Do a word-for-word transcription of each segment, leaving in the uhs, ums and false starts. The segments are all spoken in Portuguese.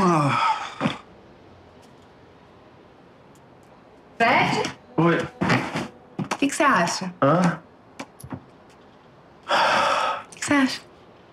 Ah. Fred? Oi. O que você acha? Hã? O que você acha?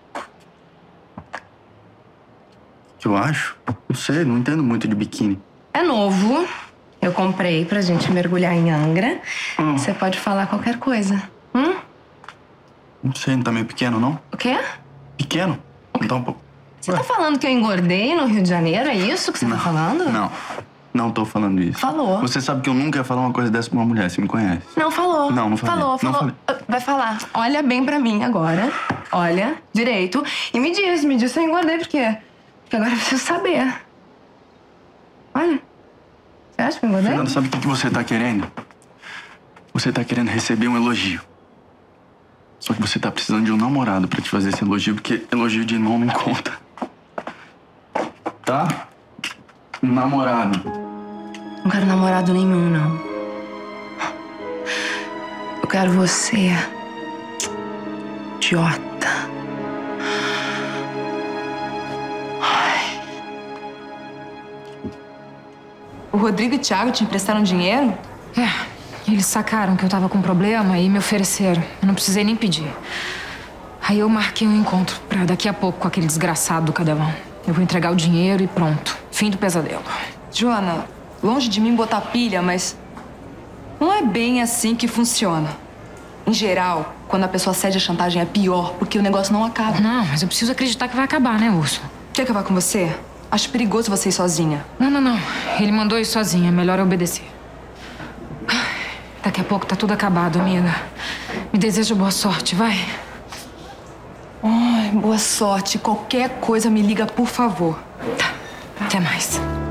O que eu acho? Não sei, não entendo muito de biquíni. É novo. Eu comprei pra gente mergulhar em Angra. Hum. Você pode falar qualquer coisa. Hum? Não sei, não tá meio pequeno, não? O quê? Pequeno? Não tá um pouco... Você tá falando que eu engordei no Rio de Janeiro? É isso que você não, tá falando? Não. Não tô falando isso. Falou. Você sabe que eu nunca ia falar uma coisa dessa pra uma mulher, você me conhece. Não falou. Não, não falei. Falou, Não falou. falei. Vai falar. Olha bem pra mim agora. Olha direito. E me diz, me diz se eu engordei, por quê? Porque agora eu preciso saber. Olha. Você acha que eu engordei? Fernanda, sabe o que você tá querendo? Você tá querendo receber um elogio. Só que você tá precisando de um namorado pra te fazer esse elogio, porque elogio de irmão não conta. Tá? Um namorado. Não quero namorado nenhum, não. Eu quero você. Idiota. Ai. O Rodrigo e o Thiago te emprestaram dinheiro? É, eles sacaram que eu tava com problema e me ofereceram. Eu não precisei nem pedir. Aí eu marquei um encontro pra daqui a pouco com aquele desgraçado do Cadelão. Eu vou entregar o dinheiro e pronto. Fim do pesadelo. Joana, longe de mim botar pilha, mas não é bem assim que funciona. Em geral, quando a pessoa cede a chantagem é pior, porque o negócio não acaba. Não, mas eu preciso acreditar que vai acabar, né, Úrsula? Quer acabar com você? Acho perigoso você ir sozinha. Não, não, não. Ele mandou ir sozinha. É melhor eu obedecer. Daqui a pouco tá tudo acabado, amiga. Me deseja boa sorte, vai. Ai, boa sorte. Qualquer coisa me liga, por favor. Tá. Até mais.